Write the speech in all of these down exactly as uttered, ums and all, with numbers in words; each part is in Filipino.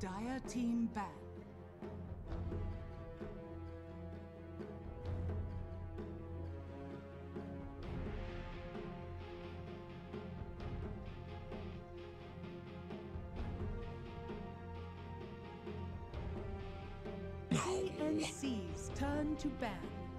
Dire team ban. T N C's turn to ban.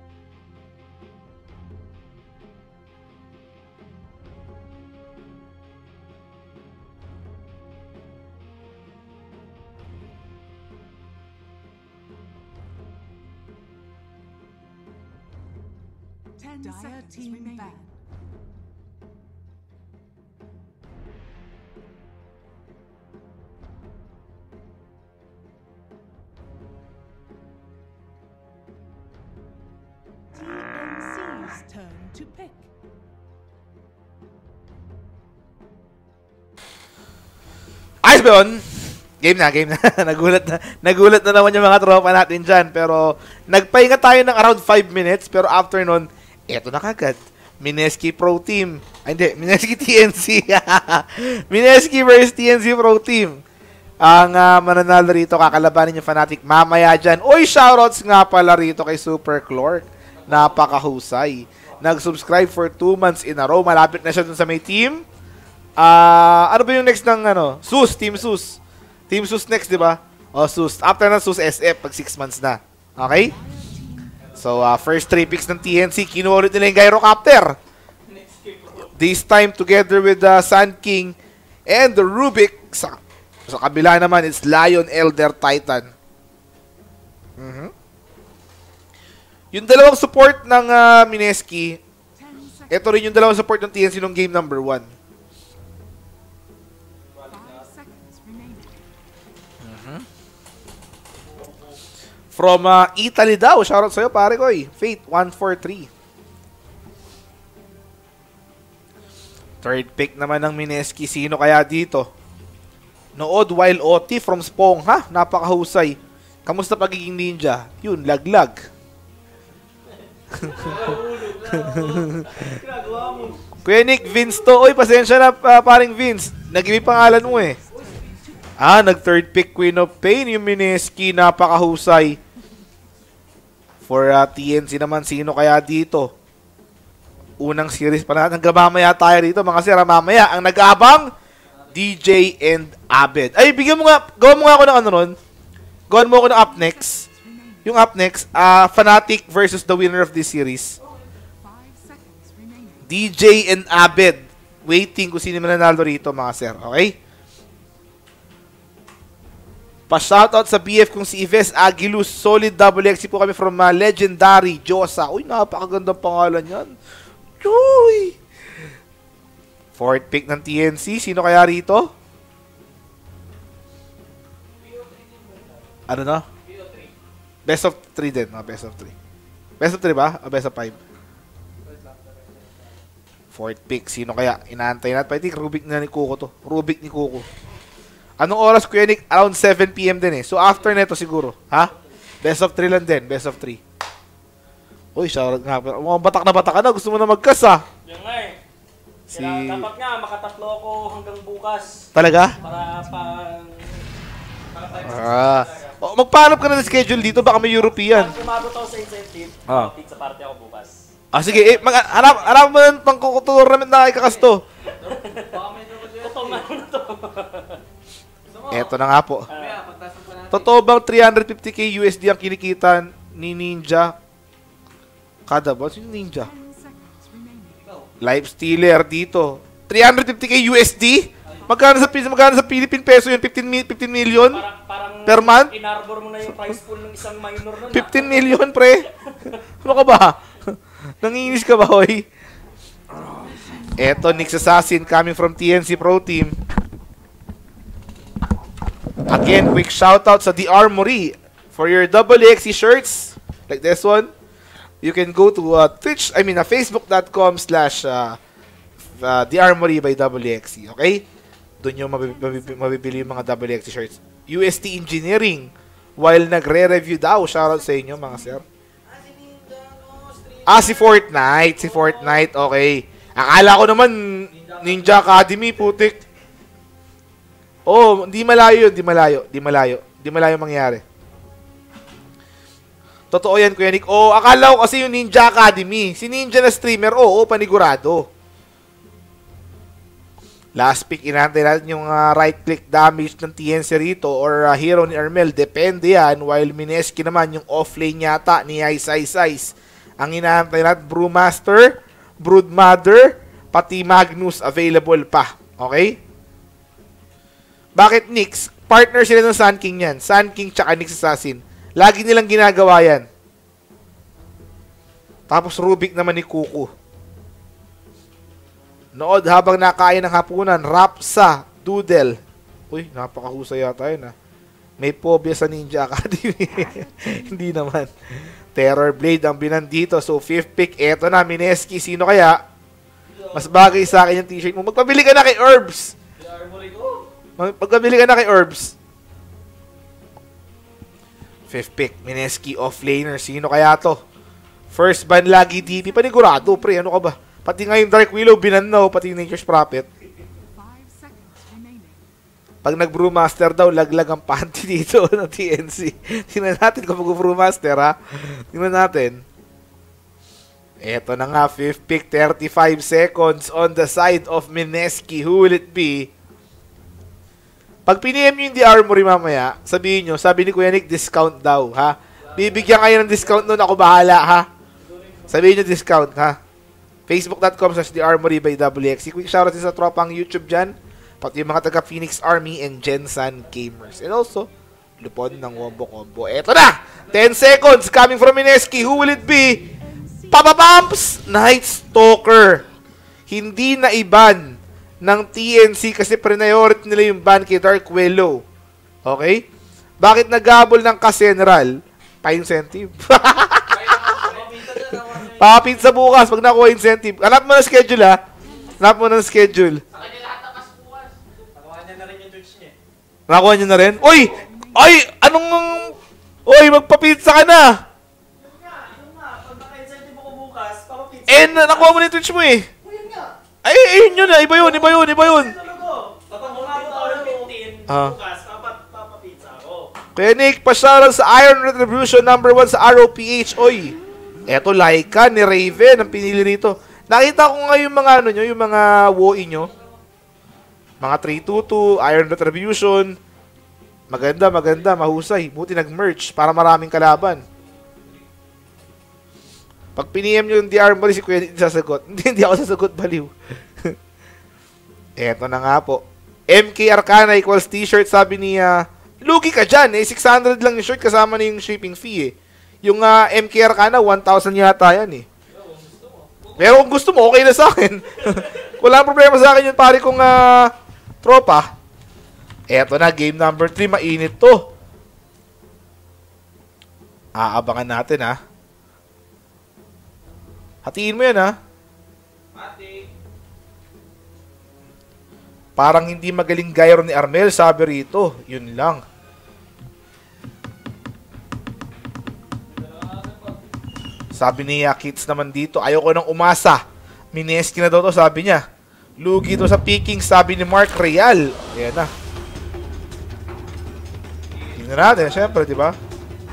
Ten Dire team remaining. Ban. T N C's turn to pick. Ayos ba yun? Game na, game na. nagulat na. Nagulat na naman yung mga tropa natin dyan. Pero, nagpahinga tayo ng around five minutes. Pero after nun, eto na kagad. Mineski Pro Team. Ay, hindi. Mineski T N C. Mineski versus T N C Pro Team. Ang uh, mananalo rito, kakalabanin yung Fnatic mamaya dyan. Uy, shoutouts nga pala rito kay Super Clork. Napakahusay. Nag-subscribe for two months in a row. Malapit na siya dun sa may team. Ah, uh, ano ba yung next ng ano? Sus, Team Sus. Team Sus next, di ba? O, Sus. After na Sus S F, pag six months na. Okay? So, uh, first three picks ng T N C, kinuha ulit nila yung Gyrocopter. This time, together with the uh, Sand King and the Rubik. Sa, sa kabila naman, it's Lion Elder Titan. Mm-hmm. Yung dalawang support ng uh, Mineski, ito rin yung dalawang support ng T N C nung game number one. From uh, Italy daw. Shoutout sa'yo, pare ko eh. Fate, one four three. Third pick naman ng Mineski. Sino kaya dito? Nood Wild O T from Spong. Ha? Napakahusay. Kamusta pagiging ninja? Yun, laglag. Kuya Nick, Vince to. Uy, pasensya na, uh, paring Vince. Nag-iwi pangalan mo eh. Ah, nag-third pick Queen of Pain yung Mineski. Napakahusay. For uh, T N C naman, sino kaya dito? Unang series pa natin. Mamaya tayo dito, mga sira. Mamaya, ang nag-abang, D J and Abed. Ay, bigyan mo nga, gawa mo nga ako ng ano nun. Gawan mo ako ng up next. Yung up next, uh, Fnatic versus the winner of this series. D J and Abed. Waiting kung sino mananalo rito, mga sir. Okay? Pa-shoutout sa B F kong si Ives Aguiluz. Solid double X po kami from uh, Legendary Josa. Uy, napakagandang pangalan yan. Uy! Fourth pick ng T N C. Sino kaya rito? Ano na? Best of three din. No? Best of three. Best of three ba? O best of five? Fourth pick. Sino kaya? Inaantay natin. I think Rubik na ni Kuko to. Rubik ni Kuko. Anong oras, Kuya Nick? Around seven P M din eh. So, after neto siguro. Ha? Best of three lang din. Best of three. Uy, shoutout nga. Mukhang batak na batak ka na. Gusto mo na mag-cast ah. Yung nga eh. Si... Kaya dapat nga, makatatlo ako hanggang bukas. Talaga? Para pang... Para tayo Ah. Oh, magpa-hanap ka na ng schedule dito. Baka may European. Pag umabot ako sa incentive, Ah. sa party ako bukas. Ah, sige. Eh, mag harap, harap mo ng pang-tournament na ikakasto. Totoo nga na to. Eto na nga po. Totoo bang three hundred fifty K U S D ang kinikita ni Ninja? Kada ba? Sino Ninja? Live stealer dito. three hundred fifty K U S D? Magkano sa, magkano sa Philippine peso yun? fifteen million? Parang, parang per month? inarbor mo na yung price pool ng isang minor nun. fifteen million, pre? Ano ka ba? Nanginginis ka ba, hoy? Eto, Nyx Assassin coming from T N C Pro Team. Again, quick shoutout sa The Armory. For your double X C shirts, like this one, you can go to uh, Twitch, I mean, uh, Facebook.com slash uh, uh, The Armory by double X C, okay? Doon yung mabib mabib mabibili yung mga double X C shirts. U S T Engineering, while nagre-review daw, shoutout sa inyo, mga sir. Ah, si Fortnite, si Fortnite, okay. Akala ko naman, Ninja Academy, putik. Oh, di malayo yun, di malayo, di malayo. Di malayo mangyari. Totoo yan, Kuya Nick. Oh, akala ko kasi yung Ninja Academy. Si Ninja na streamer, oo, panigurado. Last pick, inantay natin yung uh, right-click damage ng T N C rito or uh, hero ni Armel. Depende yan. While Mineski naman, yung off-lane yata ni Ice Ice Ice. Ang inaantay natin, Brewmaster, Broodmother, pati Magnus available pa. Okay? Bakit Nyx? Partner sila ng Sun King yan. Sun King tsaka Nyx Assassin. Lagi nilang ginagawa yan. Tapos Rubik naman ni Kuku. Nood habang nakain ng hapunan. Rapsa, Doodle. Uy, napakahusay yata yun ah. May phobia sa Ninja Academy. Hindi naman. Terror Blade ang binandito. So, fifth pick. Eto na, Mineski. Sino kaya? Mas bagay sa akin yung t-shirt mo. Magpabili ka na kay Herbs. Magpabili ka na kay Herbs. Fifth pick. Mineski off-laner. Sino kaya to? First ban lagi D P. Panigurado, pre. Ano ka ba? Pati nga yung Dark Willow, binannaw. Pati yung Nature's Prophet. Pag nag-Brewmaster daw, laglag ang panty dito ng T N C. Tingnan natin kung mag-Brewmaster, ha? Tingnan natin. Eto na nga, fifth pick, thirty-five seconds on the side of Mineski. Who will it be? Pag piniem nyo yung The Armory mamaya, sabihin nyo, sabi ni Kuya Nick, discount daw, ha? Bibigyan kayo ng discount nun, ako bahala, ha? Sabihin nyo discount, ha? Facebook dot com slash The Armory by W X. Quick shoutout din sa tropang YouTube dyan. Pati yung mga taga Phoenix Army and Gensan Gamers. And also, Lupon ng Wombo Combo. Eto na! ten seconds coming from Mineski. Who will it be? Papa Pumps! Night Stalker. Hindi na iban ng T N C kasi priority nila yung ban kay Dark Willow. Okay? Bakit nagabol ng ka-general? Pa-incentive. Papapit sa bukas pag nakuha incentive. Hanap mo na schedule, ha? Hanap mo na schedule. Nakuha niya na rin? Uy! Ay! Anong... Uy! Magpa-pizza ka na! Eh, nakuha mo na yung Twitch mo eh. Ay, ayun yun na. Iba yun, iba yun, iba yun. Ah. Kaya Nick, pasyalan sa Iron Retribution number one sa R O P H. Oy! Eto, Laika ni Raven ang pinili rito. Nakita ko nga yung mga ano nyo, yung mga W O I nyo. Mga three two two, Iron Retribution. Maganda, maganda, mahusay. Buti nag-merch para maraming kalaban. Pag piniem nyo yung The Armory, si Kuya hindi sasagot. Hindi, hindi ako sasagot, baliw. Eto na nga po. M K Arcana equals t-shirt, sabi niya, lugi ka dyan, eh, six hundred lang yung shirt kasama na yung shipping fee, eh. Yung uh, M K Arcana, one thousand yata yan, eh. Pero kung gusto mo, okay na sa akin. Wala problema sa akin yung pare kong uh, tropa. Eto na, game number three, mainit to. Aabangan natin, ha. Hatiin mo yan, ha. Hati. Parang hindi magaling gyro ni Armel, sabi rito. Yun lang. Sabi ni Kits naman dito, ayoko nang umasa. Mineski na daw to, sabi niya. Lugi to sa picking, sabi ni Mark Real. Ayan na. Tingnan natin, syempre, di ba?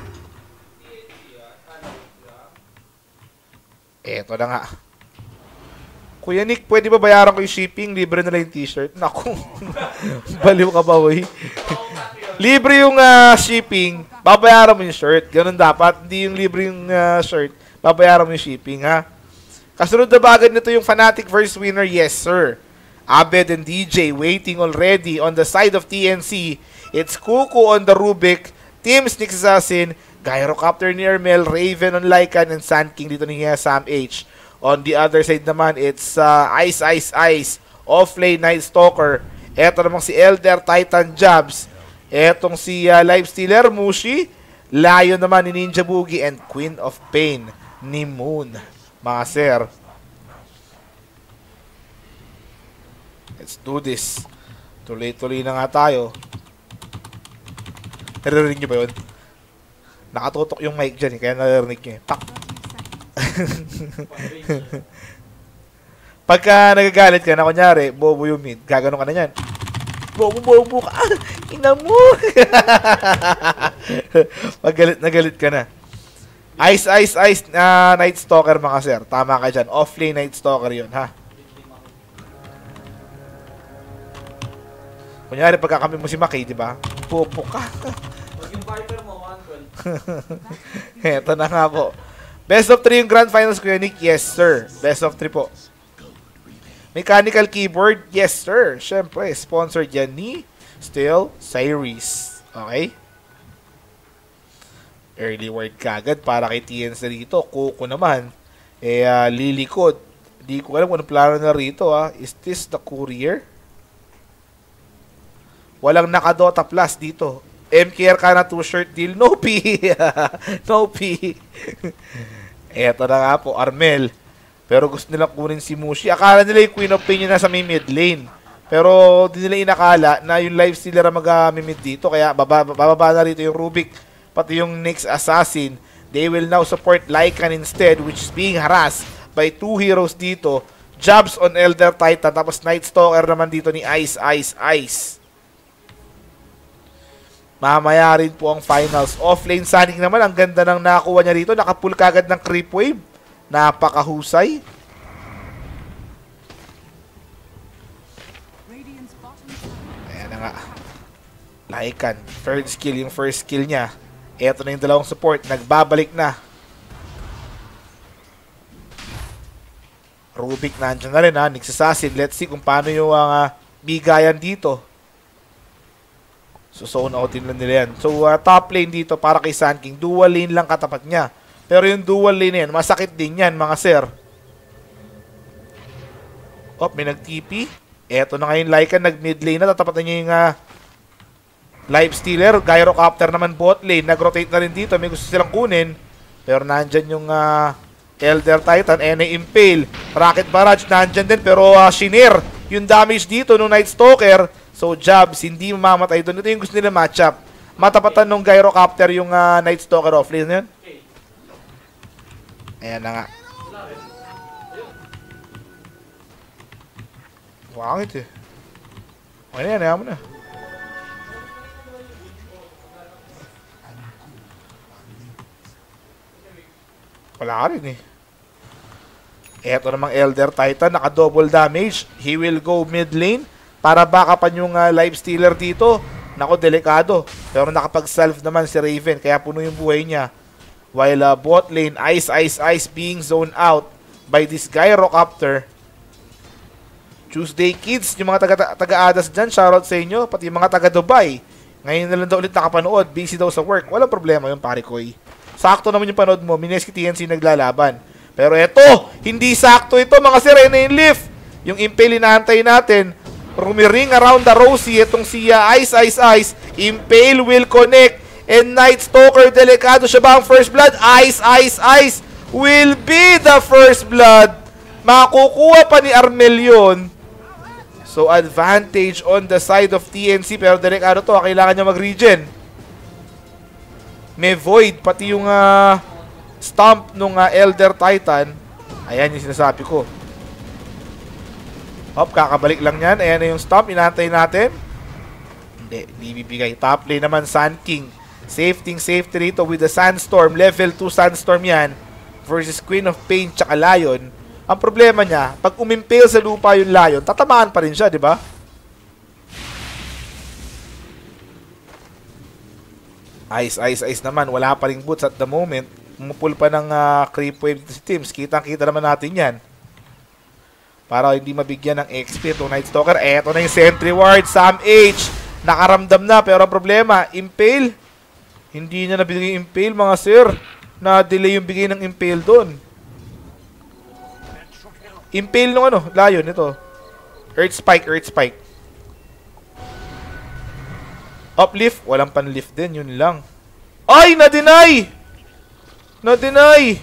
Eto na nga. Kuya Nick, pwede ba bayaran ko yung shipping? Libre na lang yung t-shirt. Naku. Baliw ka ba, boy? Libre yung uh, shipping. Babayaran mo yung shirt. Ganun dapat. Hindi yung libre yung uh, shirt. Babayaran mo yung shipping, ha? Kasunod na ba agad nito yung Fnatic first winner? Yes, sir. Abed and D J waiting already on the side of T N C. It's Kuku on the Rubik. Team Nyx Assassin. Gyrocopter ni Armel. Raven on Lycan. And Sand King dito ni uh, Sam H. On the other side naman, it's uh, Ice Ice Ice. Off-lane Night Stalker. Eto namang si Elder Titan Jabs. Etong si uh, Lifestealer Mushi. Lion naman ni Ninja Boogie. And Queen of Pain ni Moon. Mga sir. Let's do this. Tuloy-tuloy na nga tayo. Naririnig nyo ba yun? Nakatutok yung mic dyan eh, kaya naririnig nyo eh. Pak! Pagka nagagalit ka na, kunyari, bobo yung mid, gaganon ka na yan. Bobo-bobo ka. Ina mo. Magalit na galit ka na. Ice, ice, ice, uh, Night Stalker mga sir. Tama ka dyan. Off-lane Night Stalker yun, ha? Kunyari, pagkakampi mo si Maki, di ba? Bobo ka. Pag yung Viper mo, one twelve. Eto na nga po. Best of three yung Grand Finals, Kuya Nick? Yes, sir. Best of three po. Mechanical keyboard? Yes, sir. Siyempre, sponsored yan ni Steel Series. Okay? Early word kagad para kay T N C rito. Kuko naman. Eh, uh, lilikod. Di ko alam kung ano plano na rito, ha. Is this the courier? Walang nakadota plus dito. M K R ka na two-shirt deal. No P. No P. Eto na nga po, Armel. Pero gusto nila kunin si Mushi. Akala nila yung Queen of Pain yun nasa may mid lane. Pero di nila inakala na yung life stealer ang mag-mid dito. Kaya bababa, bababa na rito yung Rubik. Pati yung next assassin. They will now support Lycan instead, which is being harassed by two heroes dito. Jobs on Elder Titan. Tapos Night Stalker naman dito ni Ice, Ice, Ice. Mamaya rin po ang finals. Offlane Sonic naman. Ang ganda ng nakakuha niya rito. Nakapull kagad ng creep wave. Napakahusay. Ayan na nga. Lycan. Third skill yung first skill niya. Eto na yung dalawang support. Nagbabalik na. Rubik nandiyan na rin ha. Nagsasasin. Let's see kung paano yung uh, bigayan dito. So zone outin lang nila yan. So uh, top lane dito para kay Sun King. Dual lane lang katapat niya. Pero yung dual lane yan, masakit din yan mga sir. Oh, may nag-T P. Eto na ngayon Lycan, nag-mid lane na. Tatapatan niya yung uh, live stealer. Gyrocopter naman bot lane. Nag-rotate na rin dito. May gusto silang kunin. Pero nandyan yung uh, Elder Titan. N A Impale. Rocket Barrage nandyan din. Pero uh, Shinir. Yung damage dito nung Night Stalker. So Jobs, hindi mamamatay doon. Ito yung gusto nila matchup. Matapatan nung Gyrocopter yung uh, Night Stalker offlane na yun. Ayan na nga. Wangit eh. Okay na yan, ayaw mo na. Wala ka rin eh. Eto namang Elder Titan, naka-double damage. He will go mid lane para backupan yung uh, life stealer dito. Nako, delikado. Pero nakapag-self naman si Raven, kaya puno yung buhay niya. While uh, bot lane, Ice, Ice, Ice being zoned out by this Gyrocopter. Tuesday Kids, yung mga taga-adas dyan, shoutout sa inyo. Pati yung mga taga-Dubai. Ngayon na lang daw ulit nakapanood. Busy daw sa work. Walang problema yung pare koy. Sakto naman yung panood mo. Mineski T N C naglalaban. Pero eto, hindi sakto ito mga sirena yung lift. Yung Impale inaantay natin. Rumiring around the Rosie. Itong si uh, Ice, Ice, Ice. Impale will connect. And Night Stalker, delikado siya ba ang first blood? Ice, Ice, Ice will be the first blood. Makukuha pa ni Armel yun. So, advantage on the side of T N C. Pero delikado to. Kailangan niya mag-regen. May void. Pati yung uh, stomp nung uh, Elder Titan. Ayan yung sinasabi ko. Hop, kakabalik lang yan. Ayan na yung stomp. Inaantay natin. Hindi, hindi bibigay. Top lane naman, Sun King. Safety, safety rito with the Sandstorm. Level two Sandstorm yan. Versus Queen of Pain tsaka Lion. Ang problema niya, pag umimpale sa lupa yung Lion, tatamaan pa rin siya, di ba? Ice, Ice, Ice naman. Wala pa rin boots at the moment. Umupul pa ng uh, creep wave si Teams. Kitang-kita naman natin yan. Para hindi mabigyan ng X P itong Night Stalker. Eto na yung Sentry Ward. Sam H. Nakaramdam na. Pero ang problema, Impale. Hindi niya nabigay yung Impale, mga sir. Na-delay yung bigay ng Impale doon. Impale nung ano, Lion, ito. Earth Spike, Earth Spike. Uplift, walang panlift din, yun lang. Ay, na-deny! Na-deny!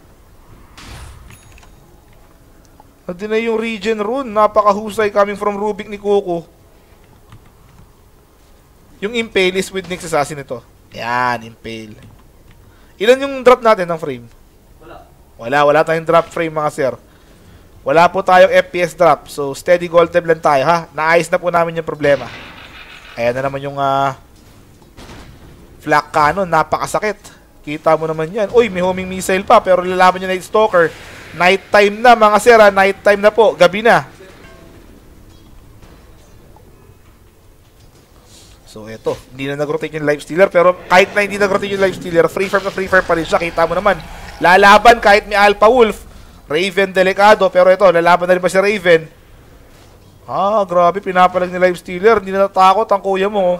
Na-deny yung regen rune. Napakahusay coming from Rubik ni Coco. Yung Impale is with next assassin ito. Yan, Impale. Ilan yung drop natin ng frame? Wala. Wala, wala tayong drop frame mga sir. Wala po tayong F P S drop. So, steady gold tab lang tayo ha. Naayos na po namin yung problema. Ayan na naman yung uh, flak cannon. Napakasakit. Kita mo naman yan. Uy, may homing missile pa. Pero lalaban niya Night Stalker. Night time na mga sir. Night time na po. Gabi na. So eto, hindi na nag-rotate yung Lifestealer, pero kahit na hindi nag-rotate yung Lifestealer, free farm na free farm pa rin siya. Kita mo naman, lalaban kahit may Alpha Wolf. Raven delikado, pero ito, lalaban na rin pa si Raven. Ah, grabe, pinapalag ni Lifestealer. Hindi na natakot ang kuya mo.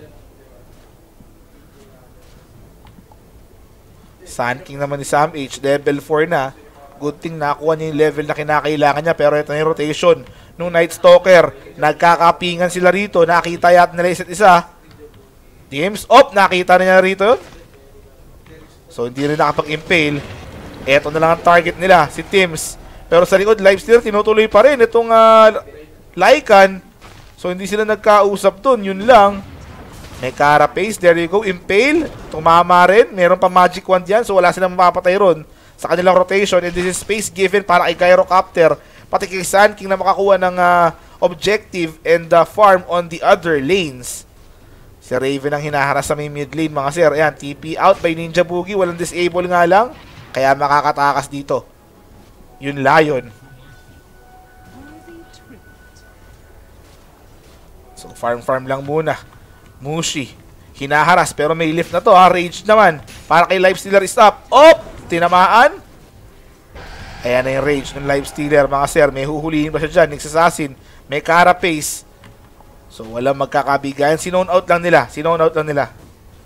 Sun King naman ni Sam H, level four na. Good thing nakuha niya yung level na kinakailangan niya, pero ito na yung rotation nung Night Stalker. Nagkakapingan sila rito. Nakita yata nila isa't isa. Teams up. Nakita na niya rito yun. So hindi rin nakapag-impale. Eto na lang ang target nila, si Teams. Pero sa likod, Lifestealer tinutuloy pa rin itong uh, Lycan. So hindi sila nagkausap dun. Yun lang. May Carapace. There you go. Impale. Tumama rin. Meron pa Magic Wand yan. So wala silang mapapatay ron sa kanilang rotation. And this is space given para kay Gyrocopter. Pati kay Sun King na makakuha ng uh, objective and uh, farm on the other lanes. Si Raven ang hinaharas sa may mid lane mga sir. Ayan, T P out by Ninja Boogie. Walang disable nga lang. Kaya makakatakas dito. Yun Lion. So farm farm lang muna. Mushi. Hinaharas pero may lift na to ha. Rage naman. Para kay Lifestealer is up. Op! Tinamaan. Ayan na yung rage ng Lifestealer mga sir. May huhulihin pa siya dyan. Nyx Assassin. May Carapace. So walang magkakabigayan. Sinone out lang nila. Sinone out lang nila.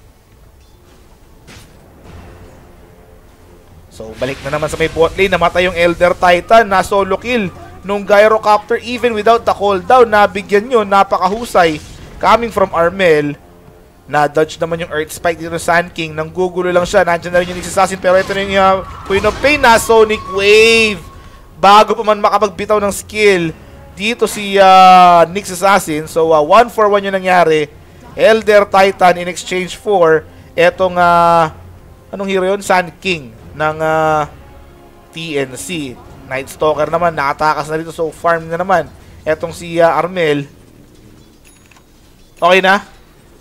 So balik na naman sa may bot lane. Namatay yung Elder Titan. Na solo kill nung Gyrocopter. Even without the cooldown. Nabigyan yun. Napakahusay. Coming from Armel. Na-dodge naman yung Earth Spike dito ng Sun King. Nanggugulo lang siya. Nandiyan na rin yung Nyx Assassin. Pero ito na yung uh, Queen of Pain na Sonic Wave. Bago pa man makapagbitaw ng skill dito si uh, Nyx Assassin. So uh, one for one yung nangyari. Elder Titan in exchange for etong uh, anong hero yun? Sun King ng uh, T N C. Night Stalker naman. Nakatakas na dito. So farm na naman. Etong si uh, Armel. Okay na?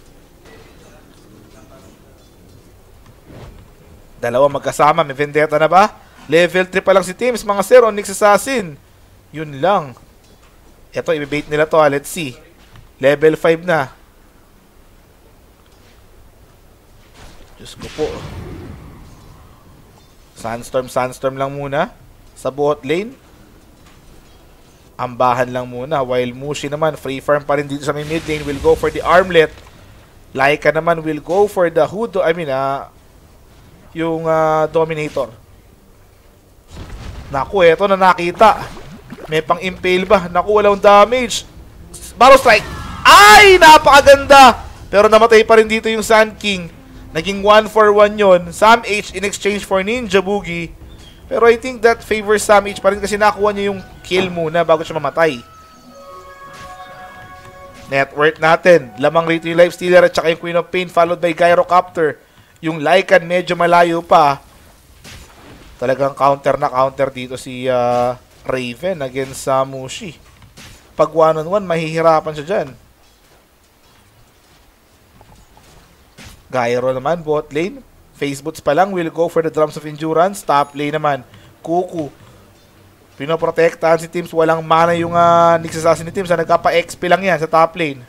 Dalawa magkasama. May vendetta na ba? Level three pa lang si Teams. Mga sir, on Nyx Assassin. Yun lang. Ito, ibibait nila to ha. Let's see. Level five na. Diyos ko po. Sandstorm, Sandstorm lang muna. Sa bot lane. Ambahan lang muna. While Mushi naman, free farm pa rin dito sa may mid lane. Will go for the armlet. Laika naman will go for the hood. I mean, ah... Uh, yung uh, Dominator. Naku, eto na nakita. May pang impale ba? Naku, walang damage. Barrow Strike. Ay, napakaganda. Pero namatay pa rin dito yung Sun King. Naging one for one yun. Sam H in exchange for Ninja Boogie. Pero I think that favors Sam H pa rin kasi nakuha niya yung kill muna bago siya mamatay. Net worth natin. Lamang rito yung Lifestealer at saka yung Queen of Pain followed by Gyrocopter. Yung Lycan medyo malayo pa. Talagang counter na counter dito si uh, Raven against sa uh, Mushi. Pag one on one, mahihirapan siya dyan. Gyro naman, bot lane. Face boots pa lang, will go for the Drums of Endurance. Top lane naman, Kuku. Pinoprotektahan si Teams. Walang mana yung uh, Nyx Assassin ni Teams. Nagkapa-X P lang yan sa top lane.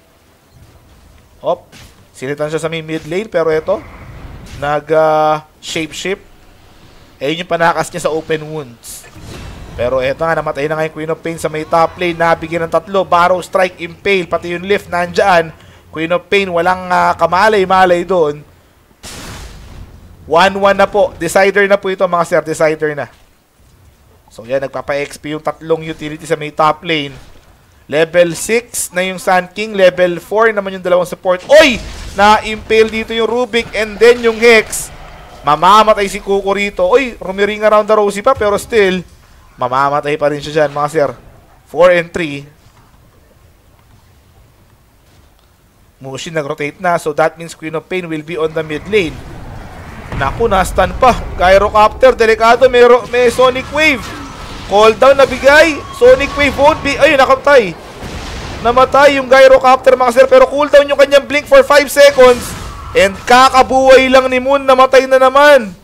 Op. Sinitan siya sa may mid lane, pero ito nag uh, shape shift. Ayun yung panakas niya sa open wounds. Pero eto nga, namatay na nga yung Queen of Pain sa may top lane. Nabigyan ng tatlo. Barrow Strike, Impale, pati yung lift nandyan. Queen of Pain, walang uh, kamalay-malay doon. one one na po. Decider na po ito mga sir. Decider na. So yan, nagpapa-X P yung tatlong utility sa may top lane. Level six na yung Sun King. Level four naman yung dalawang support. Oy! Na-impale dito yung Rubik and then yung Hex. Mamamatay si Kuko rito. Oy! Rumiring around the rosy pa pero still, mamamatay pa rin siya dyan mga sir. four and three. Mushi nag-rotate na. So that means Queen of Pain will be on the mid lane. Naku, na-stun pa. Gyrocopter, delikado. May, may Sonic Wave. Call down na bigay. Sonic Wave won't be... Ayun, nakaptay. Namatay yung Gyrocopter mga sir, pero cooldown yung kanyang blink for five seconds. And kakabuhay lang ni Moon, namatay na naman.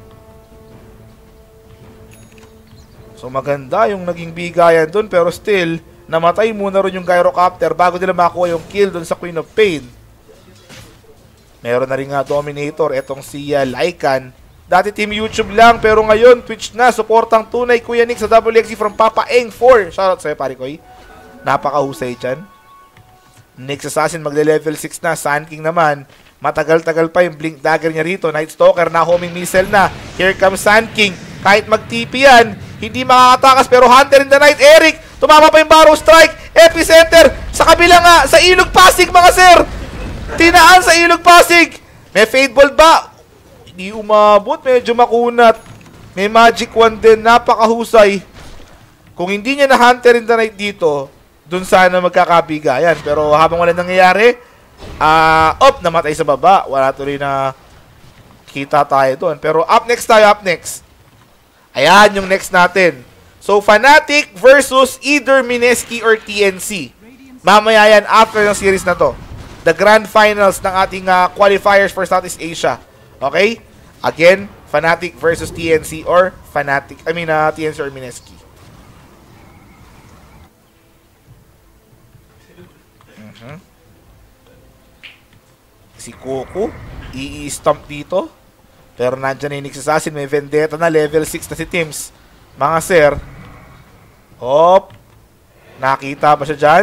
So maganda yung naging bigayan dun, pero still, namatay muna rin yung Gyrocopter bago nila makuha yung kill dun sa Queen of Pain. Meron na rin nga Dominator, etong si uh, Lycan. Dati Team YouTube lang, pero ngayon Twitch na. Suportang tunay Kuya Nick sa W X C from Papa Eng four. Shoutout sa'yo pare Koy. Napakahusay dyan. Next Assassin magle-level six na. Sun King naman. Matagal-tagal pa yung Blink Dagger niya rito. Night Stalker na, homing missile na. Here comes Sun King. Kahit mag-T P yan, hindi makakatakas. Pero Hunter in the Night, Eric. Tumama pa yung Barrow Strike. Epicenter. Sa kabila nga, sa Ilog Pasig mga sir. Tinaan sa Ilog Pasig. May Fade Bolt ba? Hindi umabot. Medyo makunat. May Magic Wand din. Napakahusay. Kung hindi niya na Hunter in the Night dito, dun sana magkakabigayan. Pero habang wala nangyayari, ah, uh, up, namatay sa baba. Wala tuloy na kita tayo doon. Pero up next tayo, up next. Ayan yung next natin. So, Fnatic versus either Mineski or T N C. Mamaya yan after ng series na to. The grand finals ng ating uh, qualifiers for Southeast Asia. Okay? Again, Fnatic versus T N C or Fnatic, I mean, uh, T N C or Mineski. Uh-huh. Si Coco, i-stomp dito. Pero nandyan na yung Nyx Assassin, may Vendetta na, level six na si Tims. Mga sir. Hop. Nakita ba siya dyan?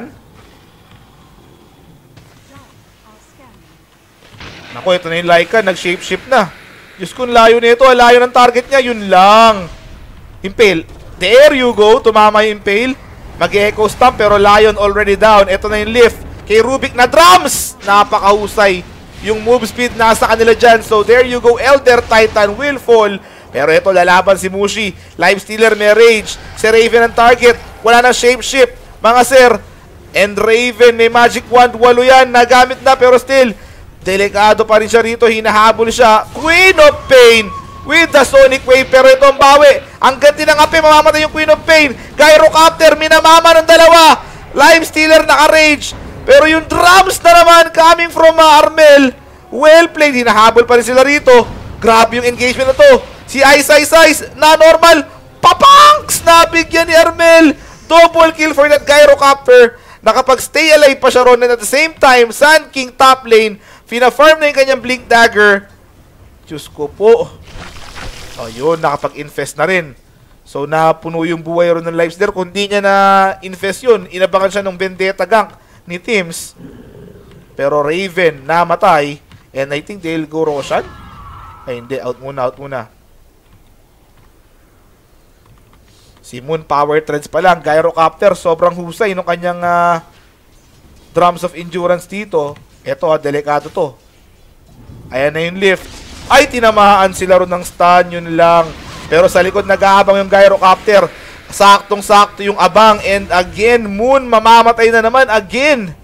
Naku, ito na yung Lycan, nag-shapeshift na. Diyos ko, layo na ito, layo ng target niya, yun lang. Impale. There you go, tumama yung Impale. Mag-echo stomp, pero Lion already down. Ito na yung lift. Kay Rubik na drums! Napakahusay. Yung move speed nasa kanila dyan. So there you go, Elder Titan will fall. Pero ito, lalaban si Mushi. Lifestealer may rage. Si Raven ang target. Wala na shapeshift. Mga sir. And Raven may magic wand. Walo yan. Nagamit na pero still. Delikado pa rin siya rito. Hinahabol siya. Queen of Pain with the Sonic Wave. Pero ito ang bawi. Ang ganti ng api. Mamamatay yung Queen of Pain. Gyrocopter. Minamama ng dalawa. Lifestealer naka-rage. Pero yung drums na naman coming from uh, Armel. Well played. Hinahabol pa rin sila rito. Grabe yung engagement na to. Si Ice Ice Ice na normal. Papanks! Nabigyan ni Armel. Double kill for that Gyrocopter. Nakapag-stay alive pa siya ron. And at the same time, Sun King top lane. Fina-farm na yung kanyang Blink Dagger. Diyos ko po. O yun, nakapag-infest na rin. So napuno yung buhay ron ng lives there. Kung di niya na-infest yun, inabangan siya ng Vendetta gank ni Tims. Pero Raven namatay. And I think they'll go Roshan. Ay hindi, out muna, out muna. Si Moon Power Treads pa lang. Gyrocopter, sobrang husay nung kanyang uh, drums of endurance dito. Ito, ah, delikado to. Ayan na yung lift. Ay, tinamahan sila ron ng stun, yun lang. Pero sa likod nag-aabang yung Gyrocopter. Saktong-sakto yung abang. And again, Moon, mamamatay na naman. Again.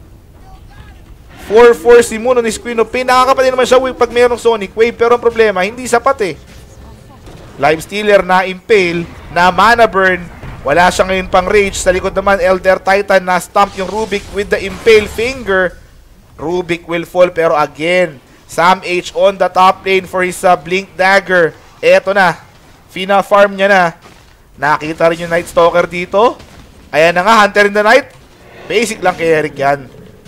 four four si Moon on his Queen of Pain. Nakakapatid naman siya pag mayroong Sonic Wave. Pero ang problema, hindi sapat eh. Lifestealer na Impale, na Mana Burn. Wala siya ngayon pang rage. Sa likod naman, Elder Titan na stomp yung Rubik with the Impale Finger. Rubik will fall. Pero again, Sam H on the top lane for his uh, Blink Dagger. Eto na. Fina-farm niya na. Nakita rin yung Night Stalker dito. Ayan na nga, Hunter in the Night. Basic lang kay Eric yan.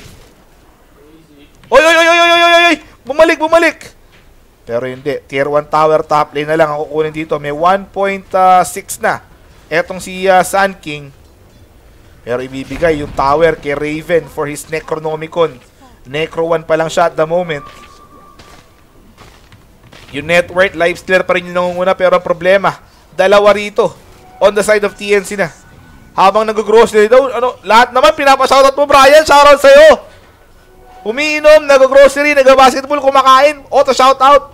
Oy, oy, oy, oy, oy, oy, oy, oy! Bumalik, bumalik! Pero hindi. Tier one tower top lane na lang ang kukunin dito. May one point six na. Etong si uh, Sun King. Pero ibibigay yung tower kay Raven for his Necronomicon. Necro one pa lang siya at the moment. Yung net worth, Lifestealer pa rin yung nangunguna. Pero ang problema, dalawa rito. On the side of T N C na. Habang nag-grocery daw, ano, lahat naman pinapashoutout mo, Brian. Shoutout sa'yo. Umiinom, nag-grocery, nag-basketball, kumakain. Auto shoutout.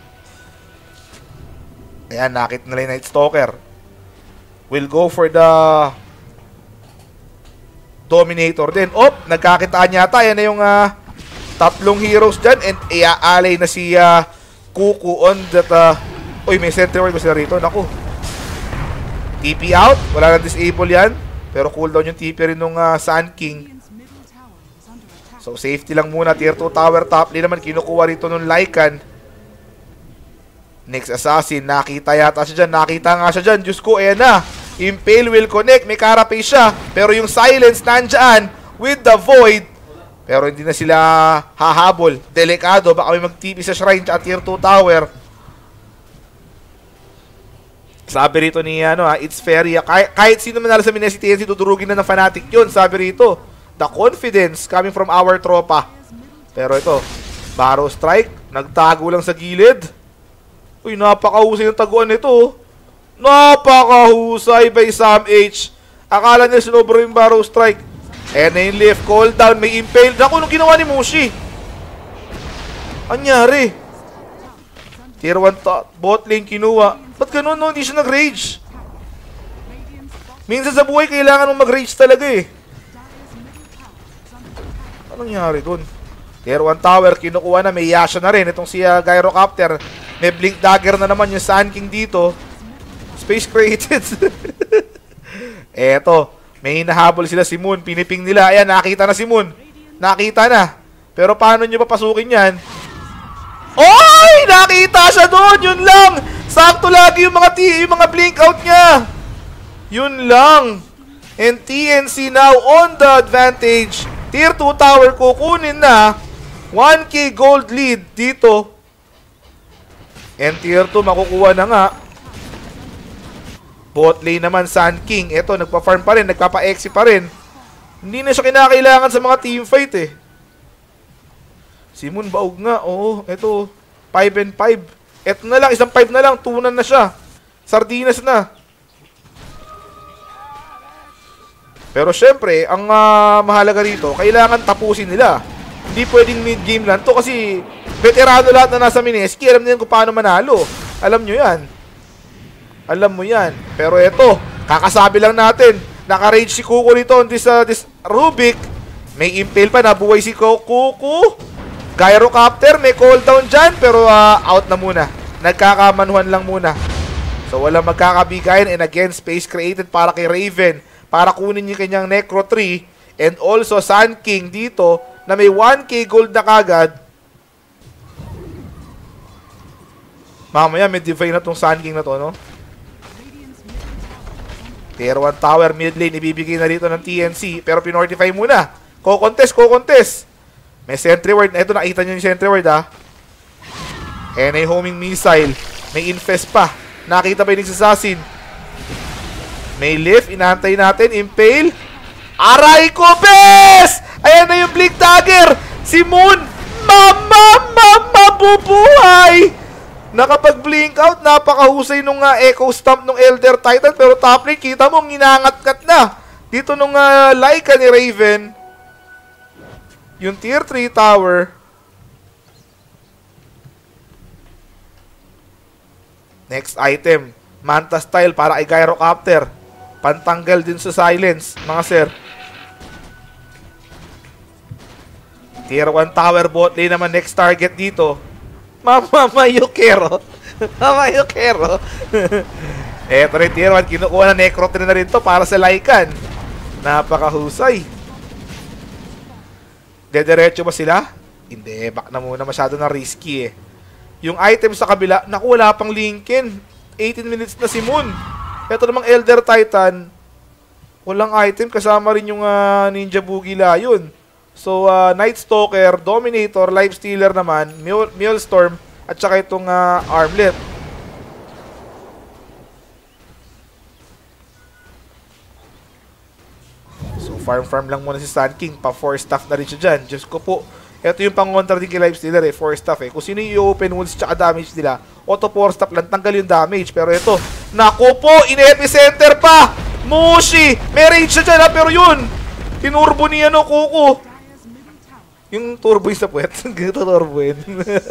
Ayan, nakit na lang Night Stalker. We'll go for the Dominator din. Op, nagkakitaan yata. Yan na yung uh, tatlong heroes dyan. And iaalay na si uh, Kuku on that... Uh, uy, may center ward ba sila rito? Naku. T P out. Wala na disable yan. Pero cooldown yung T P rin nung uh, Sun King. So, safety lang muna. Tier two tower top lane naman. Kinukuha rito nung Lycan. Next assassin. Nakita yata siya dyan. Nakita nga siya dyan. Diyos ko, ayan na. Impale will connect. May carapace siya. Pero yung silence nandyan with the void. Pero hindi na sila hahabol. Delikado. Baka may mag-T P sa shrine at tier two tower. Sabi rito ni, ano ha, it's fair. Kahit, kahit sino man nala sa Minesi T N C, tudurugin na ng fanatic yun. Sabi rito, the confidence coming from our tropa. Pero ito, Barrow Strike, nagtago lang sa gilid. Uy, napakahusay ng taguan nito. Napakahusay by Sam H. Akala niya sinobro yung Barrow Strike. And then lift, call down, may impale. Naku, nung ginawa ni Mushi. Anyari? Tier one bot lane kinuha. Ba't ganun no? Hindi siya nag-rage. Minsan sa buhay, kailangan mong mag-rage talaga eh. Anong nangyari dun? Tier one tower, kinukuha na. May Yasha na rin. Itong si uh, Gyrocopter. May Blink Dagger na naman yung Sand King dito. Space created. Eto. May hinahabol sila si Moon. Piniping nila. Ayan, nakita na si Moon. Nakita na. Pero paano nyo papasukin yan? Oy! Nakita siya doon! Yun lang! Sakto lagi yung mga, t yung mga blink out niya! Yun lang! And T N C now on the advantage. Tier two tower kukunin na. one K gold lead dito. And tier two makukuha na nga. Bot lane naman Sand King. Ito, nagpa-farm pa rin. Nagpapa-exi pa rin. Hindi na siya kinakailangan sa mga teamfight eh. Simon baog nga. Oo, ito. five and five. Ito na lang. Isang five na lang. Tunan na siya. Sardinas na. Pero syempre, ang uh, mahalaga rito, kailangan tapusin nila. Hindi pwedeng mid-game lang to kasi veterano lahat na nasa Mineski. Alam niyan kung paano manalo. Alam nyo yan. Alam mo yan. Pero ito, kakasabi lang natin. Naka-rage si Kuko rito on this, uh, this Rubik. May impale pa. Nabuhay si Kuko. Gyrocopter, may cooldown dyan, pero uh, out na muna. Nagkakamanuhan lang muna. So, walang magkakabigayan. And again, space created para kay Raven. Para kunin yung kanyang Necro three. And also, Sand King dito, na may one K gold na kagad. Mamaya, may divine na tong Sand King na to, no? Tier one tower, mid lane, ibibigay na dito ng T N C. Pero pinortify muna. Ko-contest, ko-contest. May sentry ward. Ito, nakita nyo yung sentry ward, ha? And a homing missile. May infest pa. Nakita ba yung assassin? May lift. Inaantay natin. Impale. Aray ko, bes! Ayan na yung Blink Dagger. Si Moon. Mama, mama, bubuhay! Nakapag-blink out. Napakahusay nung uh, Echo Stomp nung Elder Titan. Pero top lane, kita mo, nginangat-kat na. Dito nung uh, Lycan ni Raven. Yung tier three tower. Next item. Manta style para kay Gyrocopter. Pantanggal din sa silence, mga sir. Tier one tower bot lane naman next target dito. Mama Mayukero. Mama Mayukero. Eto rin tier one. Kinukuha na Necro three na rin to para sa Lycan. Napakahusay. Dediretso ba sila? Hindi, back na muna. Masyado na risky eh. Yung item sa kabila, naku, wala pang Lincoln. eighteen minutes na si Moon. Ito namang Elder Titan, walang item. Kasama rin yung uh, Ninja Boogie Lion. So, uh, Night Stalker, Dominator, Life Stealer naman, Maelstrom, at saka itong uh, Armlet. Farm-farm lang muna si Sand King. Pa four staff na rin siya dyan. Diyos ko po. Ito yung pang-contra din kay Lifestealer eh. four staff eh. Kung sino yung open wounds tsaka damage nila, auto four staff lang. Tanggal yung damage. Pero ito, naku po! In-epicenter pa! Mushi! May range siya dyan ha. Pero yun! Tinurbo niya no, Kuko. Yung turbo yung sa puwet. Ito turbo yun.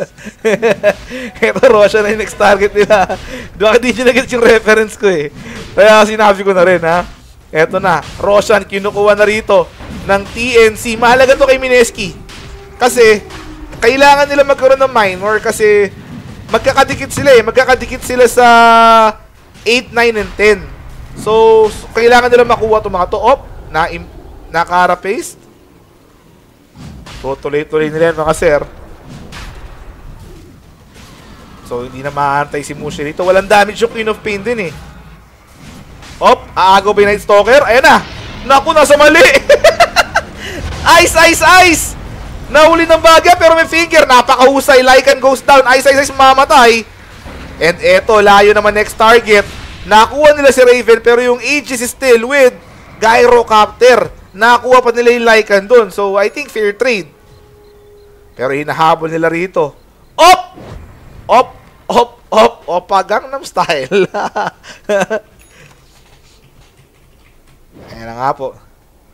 Ito Roshan na yung next target nila. Doon hindi nyo nag-get yung reference ko eh. Kaya sinabi ko na rin ha. Eto na, Roshan, kinukuha na rito ng T N C. Mahalaga to kay Mineski. Kasi, kailangan nila magkaroon ng minor kasi magkakadikit sila eh. Magkakadikit sila sa eight, nine, and ten. So, kailangan nila makuha itong mga to. Op, na, na carapace. Tutuloy-tuloy nila yan, mga sir. So, hindi na maantay si Mushi dito. Walang damage yung Queen of Pain din eh. Op, aagaw ba yung Night Stalker? Ayan na! Naku, nasa mali! Ice, ice, ice! Nahuli ng bagya pero may finger. Napakahusay. Lycan goes down. Ice, ice, ice, mamatay. And eto, layo naman next target. Nakuha nila si Raven pero yung Aegis is still with Gyrocopter. Nakuha pa nila yung Lycan dun. So, I think fair trade. Pero hinahabol nila rito. Op! Op! Op! Op! Opa Gangnam Style. Ayan na nga po.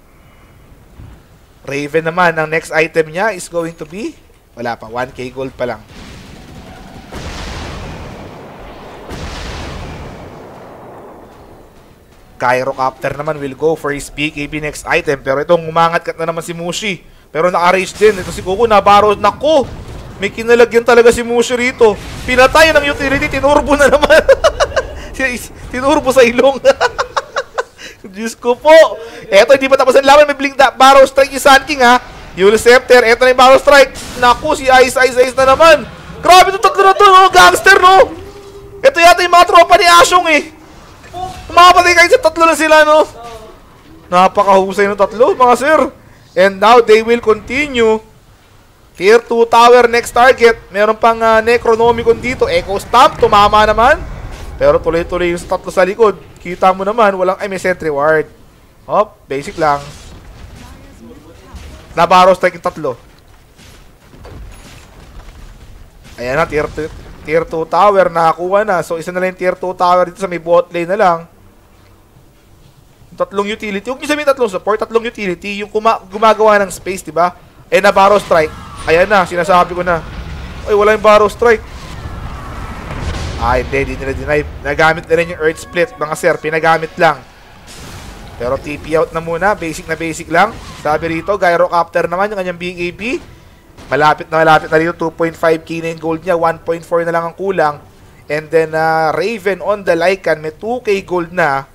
Raven naman, ang next item niya is going to be, wala pa, one K gold pa lang. Gyrocopter naman will go for his B K B next item. Pero itong umangat kat na naman si Mushi. Pero naka-rage din. Ito si Kuko, nabaro. Naku! May kinalagyan talaga si Mushi rito. Pinatay ng utility, tinurbo na naman. Tinurbo sa ilong. Diyos ko po. Eto, hindi pa tapos ang laban. May blink da. Barrow strike yung Sun King, ha. Yule Scepter. Eto na yung Barrow strike. Naku, si Ice, Ice, Ice na naman. Grabe itong tatlo na to, no? Gangster, no? Ito yata yung mga tropa ni Asyong, eh. Umapatay kayo sa tatlo na sila, no? Napakahusay ng tatlo, mga sir. And now, they will continue. Tier two tower, next target. Meron pang uh, Necronomicon dito. Echo Stamp, tumama naman. Pero tuloy-tuloy yung tatlo sa likod. Kita mo naman, walang, ay may sentry ward. Hop, basic lang. Nabaro strike yung tatlo. Ayan na, tier two, tier two tower, nakakuha na. So, isa na lang yung tier two tower dito sa may bot lane na lang. Tatlong utility. Huwag nyo sabihin tatlong support, tatlong utility. Yung kuma gumagawa ng space, diba? Eh, nabaro strike. Ayan na, sinasabi ko na. Ay, wala yung Barrow strike. Ah, hindi, hindi nila deny. Nagamit na rin yung Earth Split, mga sir. Pinagamit lang. Pero T P out na muna. Basic na basic lang. Sabi rito, Gyrocopter naman, yung kanyang B K B. Malapit na malapit na rito. two point five K na yung gold niya. one point four na lang ang kulang. And then, uh, Raven on the Lycan. May two K gold na.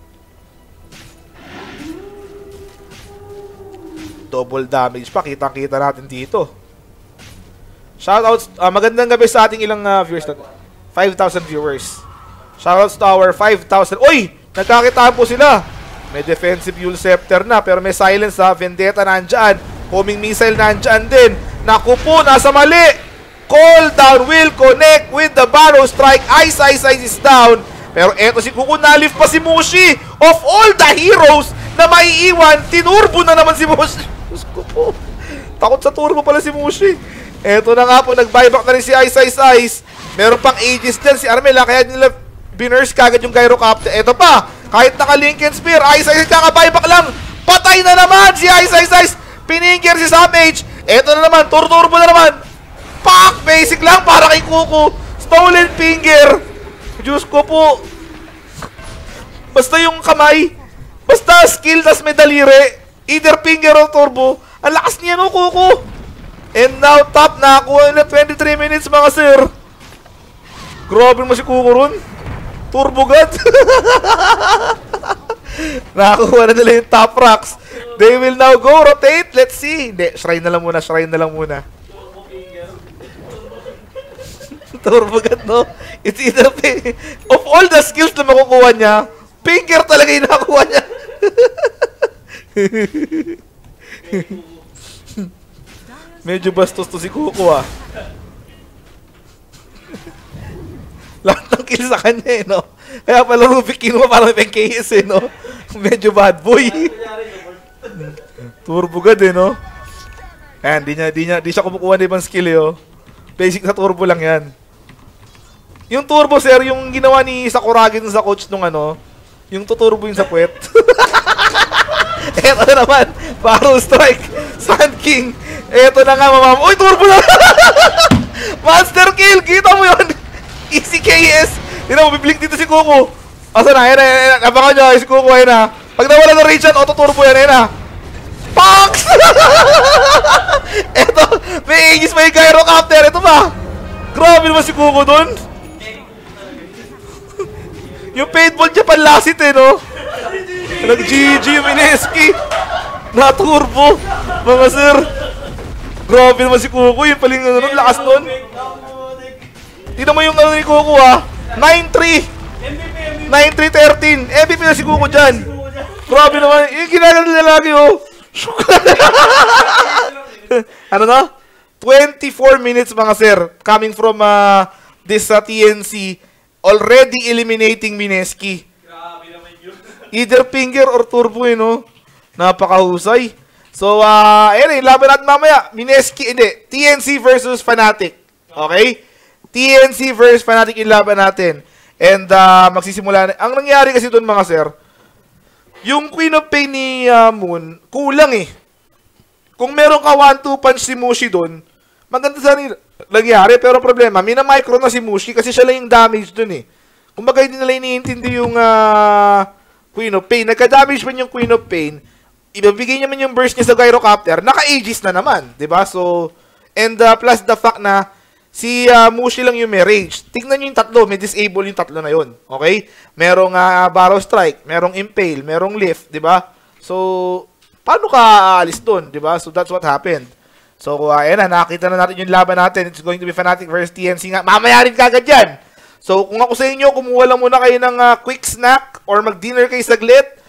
Double damage pa. Kitang-kita natin dito. Shoutouts, uh, magandang gabi sa ating ilang uh, viewers natin. five thousand viewers. Shoutouts to our five thousand. Uy! Nagkakitaan po sila. May defensive Yule Scepter na, pero may silence ha. Vendetta nandyan. Homing missile nandyan din. Naku po, nasa mali. Call down will connect with the Barrow strike. Ice, Ice, Ice is down. Pero eto si Kuko, nalift pa si Mushi. Of all the heroes na maiiwan, tinurbo na naman si Mushi. Diyos ko po. Takot sa turbo pala si Mushi. Eto na nga po, nag-buyback na rin si Ice, Ice, Ice. Meron pang Aegis dyan si Armela, kaya nila binurse kagad yung Gyrocopter. Eto pa, kahit naka-Lincoln Spear, Ice, Ice, kaka-buyback lang. Patay na naman si Ice, Ice, Ice. Piningger si Samage. Eto na naman, tur-turbo na naman. Pak! Basic lang para kay Kuko. Stolen finger. Diyos ko po. Basta yung kamay. Basta skill, tas may daliri. Either finger or turbo. Ang lakas niya, no, Kuko. And now, top, nakakuha nila twenty-three minutes, mga sir. Grabe mo si Kuko ron. Turbo God. Nakakuha na nila yung top rocks. They will now go rotate. Let's see. Hindi, shrine na lang muna, shrine na lang muna. Turbo God, no? It's either of all the skills na makukuha niya, finger talaga yung nakakuha niya. Medyo bastos to si Kuko, ah. Lahat ng kill sa kanya, eh, no? Kaya pala Rubik kinuha para may pang K S, eh, no? Medyo bad boy. Turbo God, eh, no? Ayan, di niya, di niya, di siya kumukuha na ibang skill, eh, oh. Basic na turbo lang yan. Yung turbo, sir, yung ginawa ni Sakuragi sa coach nung ano, yung tuturbo yung sa puwet. Eto na naman, Barrow strike, Sun King. Eto na nga, mamam. Uy, turbo na! Monster kill! Kita mo yun! Easy K S! Tira mo, biblink dito si Kuko. Asa na? Ayan na, ayan na. Abangan nyo, si Kuko, ayan na. Pag nawala ng rage yan, auto-turbo yan, ayan na. Pax! Eto, may Aegis, may Gyrocopter. Eto ba? Grabe naman si Kuko dun. Yung paintball niya panlasit, eh, no? Nag-G G yung Mineski. Na-turbo, mga sir. Grabe naman si Kuko, yung paling ano, lakas nun. Tignan mo yung ano ni Kuko ha. nine three. nine three thirteen. M V P na si Kuko dyan. Grabe naman. Yung ginagano nila lagi oh. Ano na? twenty-four minutes mga sir. Coming from uh, this uh, T N C. Already eliminating Mineski. Grabe naman yun. Either finger or turbo eh no. Napakahusay. So, uh, ayun eh, laban natin mamaya. Mineski, hindi. T N C versus Fnatic. Okay? T N C versus Fnatic yung laban natin. And, uh, magsisimula na. Ang nangyari kasi doon mga sir, yung Queen of Pain ni uh, Moon, kulang eh. Kung meron ka one two punch si Mushi doon, maganda sa nangyari. Pero problema, mina-micro na si Mushi kasi siya lang yung damage doon eh. Kung bagay din nila iniintindi yung uh, Queen of Pain. Nagka-damage man yung Queen of Pain, ibabigay niya man yung burst niya sa Gyrocopter, naka-Aegis na naman, 'di ba? So, and uh, plus the fact na si uh, Mushi lang yung may rage. Tingnan niyo yung tatlo, may disable yung tatlo na yon. Okay? Merong uh, Barrow Strike, merong Impale, merong Lift, 'di ba? So, paano ka aalis doon, 'di ba? So that's what happened. So, uh, ayan na, nakita na natin yung laban natin. It's going to be Fnatic versus T N C nga. Mamaya rin kagad yan. So, kung ako sa inyo, kumuha lang muna kayo ng uh, quick snack or mag-dinner kayo saglit.